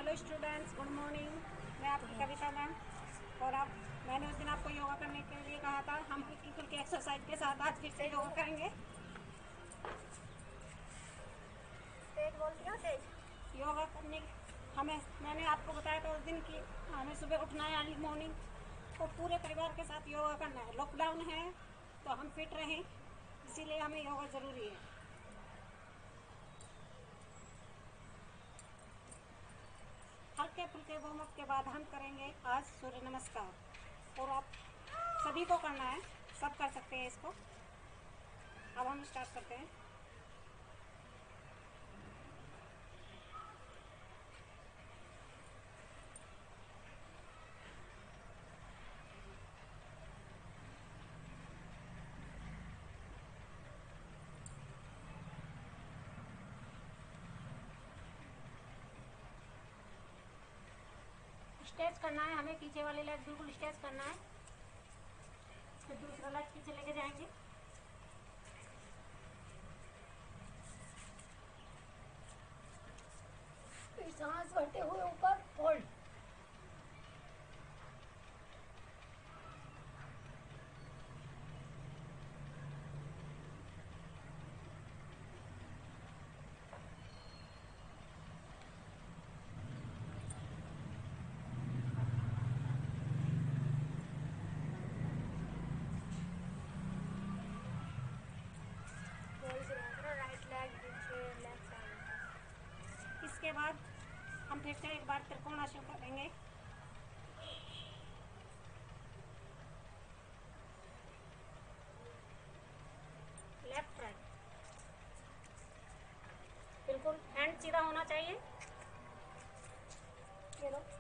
Hello students, good morning. मैं आपकी कविता ma'am. और अब मैंने उस दिन आपको योगा करने के लिए कहा था। हम हल्की फुल्की एक्सरसाइज के साथ आज फिर से योगा करेंगे। तेज बोलती हो, तेज। योगा करने मैंने आपको बताया था उस दिन कि हमें सुबह उठना है अर्ली मॉर्निंग और पूरे परिवार के साथ योगा करना है। लॉकडाउन है तो हम फिट रहें, इसीलिए हमें योगा ज़रूरी है। हल्के फुल्के वार्म अप के बाद हम करेंगे आज सूर्य नमस्कार। और आप सभी को करना है, सब कर सकते हैं इसको। अब हम स्टार्ट करते हैं। स्ट्रेच करना है हमें, पीछे वाली लेग बिल्कुल स्ट्रेच करना है। फिर दूसरा लेग पीछे लेके जाएंगे। फिर सांस भरते हुए ऊपर होल्ड। राइट लेग पीछे, लेफ्ट हैंड। इसके बाद हम फिर से एक बार त्रिकोणासन करेंगे। लेफ्ट राइट, बिल्कुल हैंड सीधा होना चाहिए। ये लो।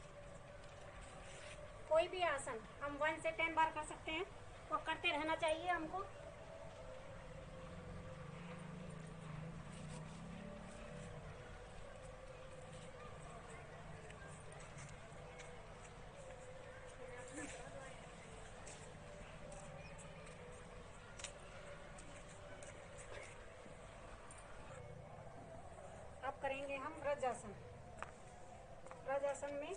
कोई भी आसन हम 1 से 10 बार कर सकते हैं और करते रहना चाहिए हमको। अब करेंगे हम वज्रासन। वज्रासन में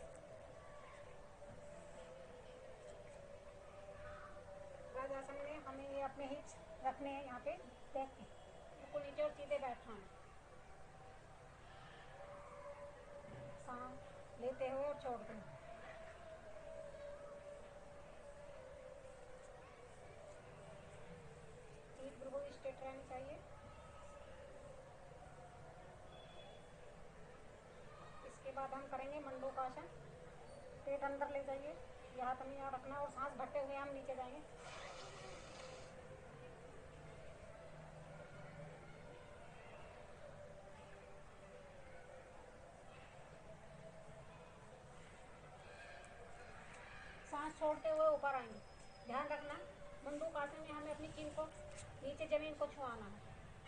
हमें ये अपने हिप्स रखने हैं यहाँ पे, बैक के बिल्कुल नीचे और सीधे बैठना है। सांस लेते हुए और छोड़ते हुए। पीठ बिल्कुल स्ट्रेट रहनी चाहिए। इसके बाद हम करेंगे मंडूकासन। पेट अंदर ले जाइए, ये हाथ हमें यहाँ रखना और सांस भरते हुए हम नीचे जाएंगे। सांस छोड़ते हुए ऊपर आएंगे। ध्यान रखना, मंडूकासन में हमें अपनी चीन को नीचे जमीन को छुआना है।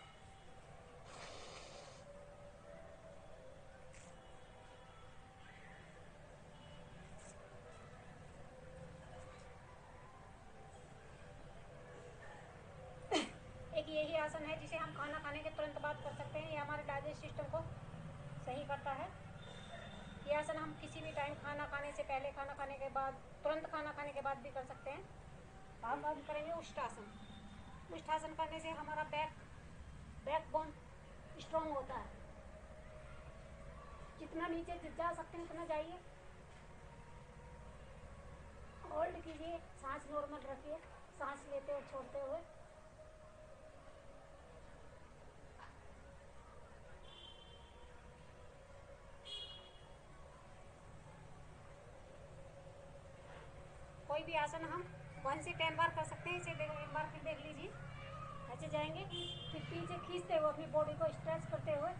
एक यही आसन है जिसे हम खाना खाने के तुरंत बाद कर सकते हैं। ये हमारे डाइजेस्ट सिस्टम को सही करता है। ये आसन हम किसी भी टाइम, खाना खाने से पहले, खाना खाने के बाद, तुरंत खाना खाने के बाद भी कर सकते हैं। अब हम करेंगे उष्टासन। उष्टासन करने से हमारा बैक बोन स्ट्रॉन्ग होता है। जितना नीचे जा सकते हैं उतना जाइए। होल्ड कीजिए, सांस नॉर्मल रखिए, सांस लेते और छोड़ते हुए। कोई भी आसन हम 1 से 10 बार कर सकते हैं। इसे एक बार फिर देख लीजिए। ऐसे जाएंगे, फिर पीछे खींचते हुए अपनी बॉडी को स्ट्रेच करते हुए।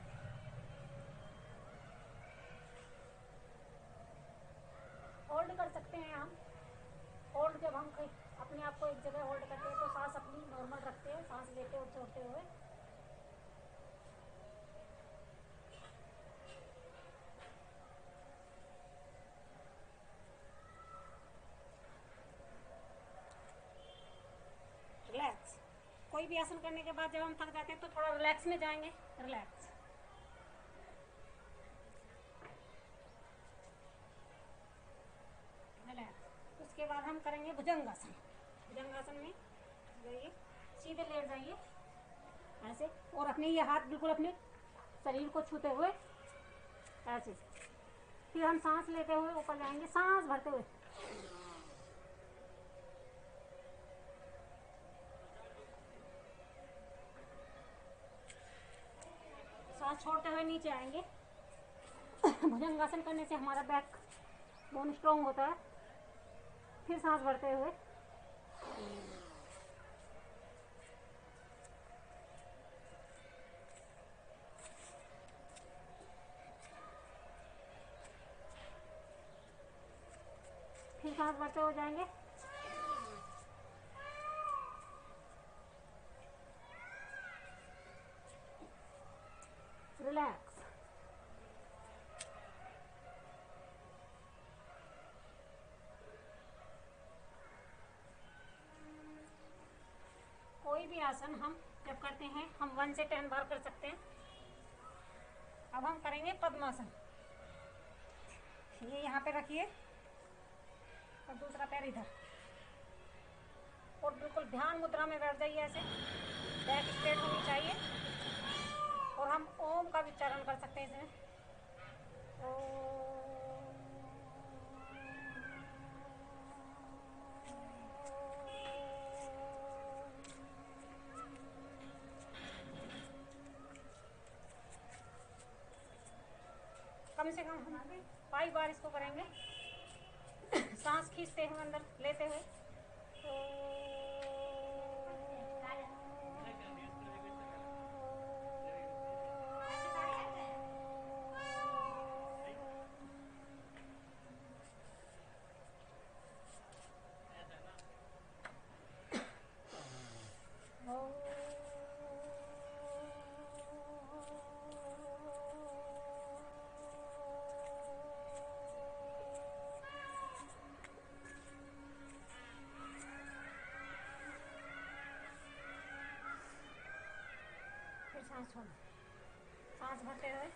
होल्ड कर सकते हैं हम। होल्ड जब हम अपने आप को एक जगह होल्ड करते हैं तो सांस अपनी नॉर्मल रखते हैं, सांस लेते और छोड़ते हुए। रिलैक्स। कोई भी आसन करने के बाद जब हम थक जाते हैं तो थोड़ा रिलैक्स में जाएंगे। रिलैक्स। हम करेंगे भुजंगासन। भुजंगासन में जाइए, सीधे लेट जाइए ऐसे, और अपने ये हाथ बिल्कुल अपने शरीर को छूते हुए ऐसे। फिर हम सांस लेते हुए ऊपर जाएंगे, सांस भरते हुए। सांस छोड़ते हुए नीचे आएंगे। भुजंगासन करने से हमारा बैक बोन स्ट्रॉन्ग होता है। फिर सांस भरते हुए फिर सांस भरते हो जाएंगे। रिलैक्स। कोई भी आसन हम जब करते हैं हम 1 से 10 बार कर सकते हैं। अब हम करेंगे पद्मासन। ये यहाँ पे रखिए और दूसरा पैर इधर, और बिल्कुल ध्यान मुद्रा में बैठ जाइए ऐसे। बैक स्ट्रेट होनी चाहिए, और हम ओम का उच्चारण कर सकते हैं इसमें। कम से कम 5 बार इसको करेंगे। सांस खींचते हुए अंदर लेते हुए। सांस छोड़ो, सांस भरते हुए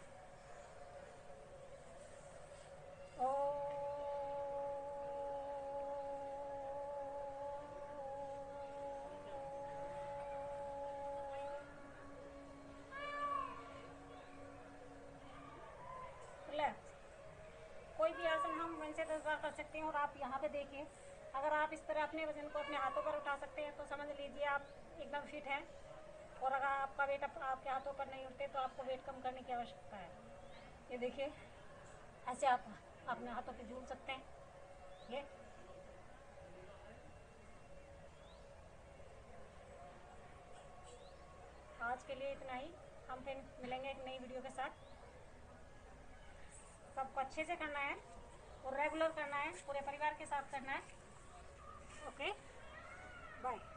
रिलैक्स। कोई भी आसन हम 1 से 10 बार कर सकते हैं। और आप यहाँ पे देखिए, अगर आप इस तरह अपने वजन को अपने हाथों पर उठा सकते हैं तो समझ लीजिए आप एकदम फिट हैं। और अगर आपका वेट आपके हाथों पर नहीं उठते तो आपको वेट कम करने की आवश्यकता है। ये देखिए, ऐसे आप अपने हाथों पे झूल सकते हैं। ये आज के लिए इतना ही। हम फिर मिलेंगे एक नई वीडियो के साथ। सबको अच्छे से करना है और रेगुलर करना है, पूरे परिवार के साथ करना है। Okay, bye.